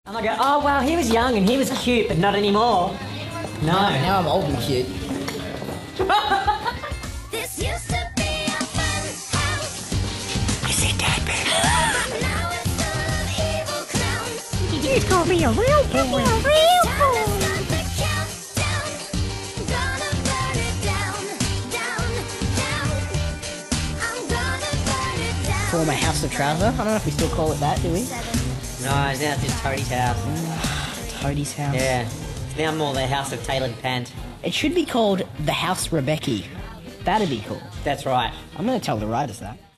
And I go, oh, well, he was young and he was cute, but not anymore. No. Now I'm old and cute. This used to be a fun house. I see Dad, baby. Now it's full of evil clowns. He's gonna be a real boy. Time to start the countdown. Gonna burn it down, down, down. I'm gonna burn it down. Former House of Trouser. I don't know if we still call it that, do we? No, now it's just Toadie's house. Toadie's house. Yeah. It's now more the house of tailored pant. It should be called the House Rebecchi. That'd be cool. That's right. I'm going to tell the writers that.